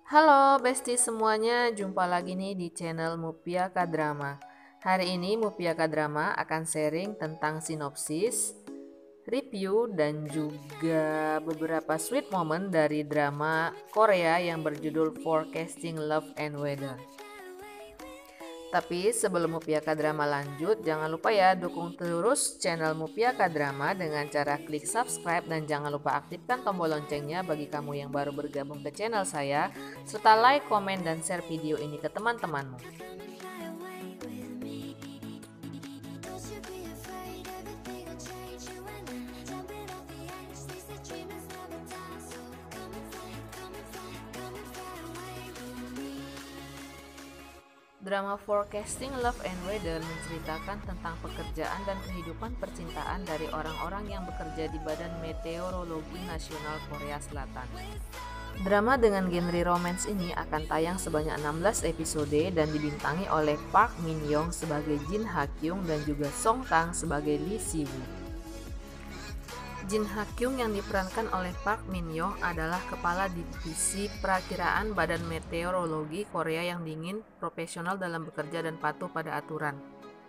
Halo bestie semuanya, jumpa lagi nih di channel Mupia Kadrama. Hari ini Mupia Kadrama akan sharing tentang sinopsis, review, dan juga beberapa sweet moment dari drama Korea yang berjudul Forecasting Love and Weather. Tapi sebelum Mupia Kadrama lanjut, jangan lupa ya dukung terus channel Mupia Kadrama dengan cara klik subscribe dan jangan lupa aktifkan tombol loncengnya bagi kamu yang baru bergabung ke channel saya, serta like, komen, dan share video ini ke teman-temanmu. Drama Forecasting Love and Weather menceritakan tentang pekerjaan dan kehidupan percintaan dari orang-orang yang bekerja di Badan Meteorologi Nasional Korea Selatan. Drama dengan genre romance ini akan tayang sebanyak 16 episode dan dibintangi oleh Park Min Young sebagai Jin Ha Kyung dan juga Song Kang sebagai Lee Si Woo. Jin Ha Kyung yang diperankan oleh Park Min Young adalah kepala divisi perakiraan Badan Meteorologi Korea yang dingin, profesional dalam bekerja dan patuh pada aturan.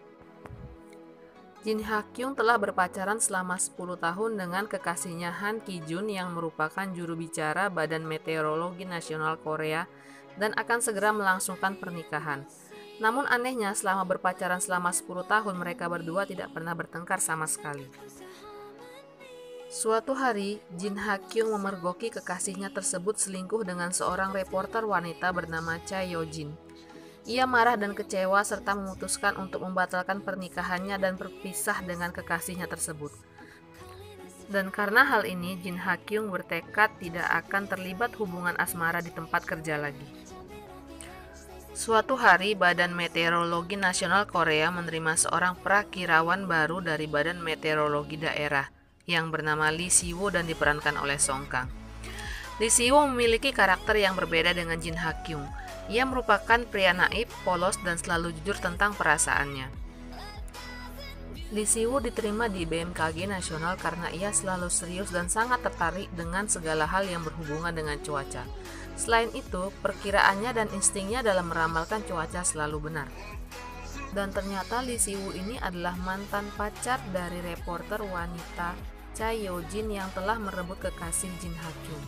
Jin Ha Kyung telah berpacaran selama 10 tahun dengan kekasihnya Han Ki Jun yang merupakan juru bicara Badan Meteorologi Nasional Korea dan akan segera melangsungkan pernikahan. Namun anehnya selama berpacaran selama 10 tahun mereka berdua tidak pernah bertengkar sama sekali. Suatu hari, Jin Ha Kyung memergoki kekasihnya tersebut selingkuh dengan seorang reporter wanita bernama Cha Yo Jin. Ia marah dan kecewa serta memutuskan untuk membatalkan pernikahannya dan berpisah dengan kekasihnya tersebut. Dan karena hal ini, Jin Ha Kyung bertekad tidak akan terlibat hubungan asmara di tempat kerja lagi. Suatu hari, Badan Meteorologi Nasional Korea menerima seorang prakirawan baru dari Badan Meteorologi Daerah yang bernama Lee Si Woo dan diperankan oleh Song Kang. Lee Si Woo memiliki karakter yang berbeda dengan Jin Ha Kyung. Ia merupakan pria naif, polos, dan selalu jujur tentang perasaannya. Lee Si Woo diterima di BMKG Nasional karena ia selalu serius dan sangat tertarik dengan segala hal yang berhubungan dengan cuaca. Selain itu, perkiraannya dan instingnya dalam meramalkan cuaca selalu benar. Dan ternyata Lee Si Woo ini adalah mantan pacar dari reporter wanita Cha Yo Jin yang telah merebut kekasih Jin Ha Kyung.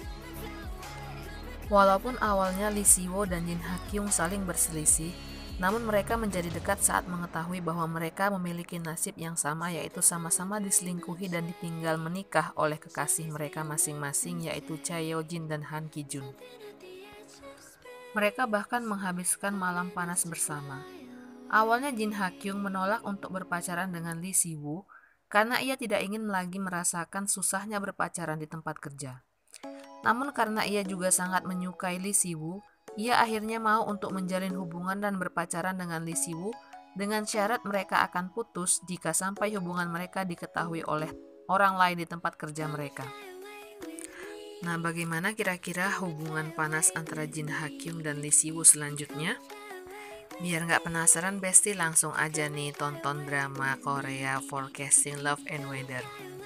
Walaupun awalnya Lee Si Woo dan Jin Ha Kyung saling berselisih, namun mereka menjadi dekat saat mengetahui bahwa mereka memiliki nasib yang sama, yaitu sama-sama diselingkuhi dan ditinggal menikah oleh kekasih mereka masing-masing, yaitu Cha Yo Jin dan Han Ki Jun. Mereka bahkan menghabiskan malam panas bersama. Awalnya Jin Ha Kyung menolak untuk berpacaran dengan Lee Si Woo karena ia tidak ingin lagi merasakan susahnya berpacaran di tempat kerja. Namun karena ia juga sangat menyukai Lee Si Woo, ia akhirnya mau untuk menjalin hubungan dan berpacaran dengan Lee Si Woo dengan syarat mereka akan putus jika sampai hubungan mereka diketahui oleh orang lain di tempat kerja mereka. Nah, bagaimana kira-kira hubungan panas antara Jin Ha Kyung dan Lee Si Woo selanjutnya? Biar nggak penasaran bestie, langsung aja nih tonton drama Korea Forecasting Love and Weather.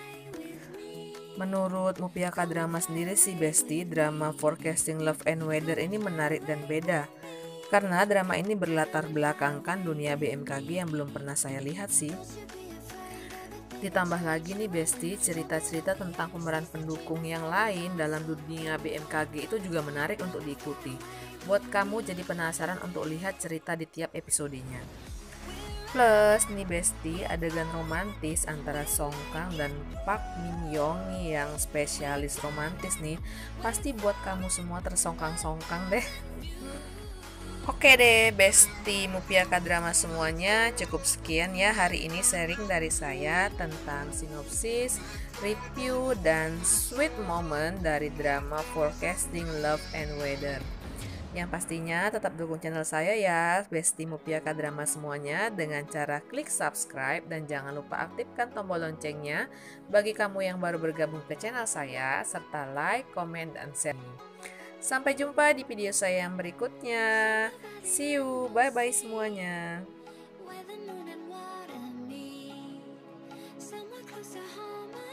Menurut Mupia Kadrama sendiri sih bestie, drama Forecasting Love and Weather ini menarik dan beda. Karena drama ini berlatar belakangkan dunia BMKG yang belum pernah saya lihat sih. Ditambah lagi nih bestie, cerita-cerita tentang pemeran pendukung yang lain dalam dunia BMKG itu juga menarik untuk diikuti. Buat kamu jadi penasaran untuk lihat cerita di tiap episodenya. Plus nih bestie, adegan romantis antara Song Kang dan Park Min Young yang spesialis romantis nih, pasti buat kamu semua tersongkang-songkang deh. Oke deh bestie Mupia Kadrama semuanya, cukup sekian ya hari ini sharing dari saya tentang sinopsis, review, dan sweet moment dari drama Forecasting Love and Weather. Yang pastinya tetap dukung channel saya ya bestie Mupia Kadrama semuanya dengan cara klik subscribe dan jangan lupa aktifkan tombol loncengnya bagi kamu yang baru bergabung ke channel saya, serta like, comment, dan share. Sampai jumpa di video saya yang berikutnya. See you, bye-bye semuanya.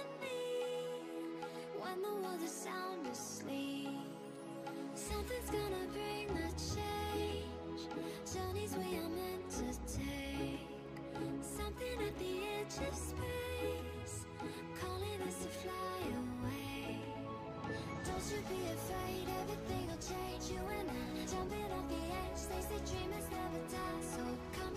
Something's gonna should be afraid, everything will change. You and I, jumping off the edge. They say dreamers never die, so come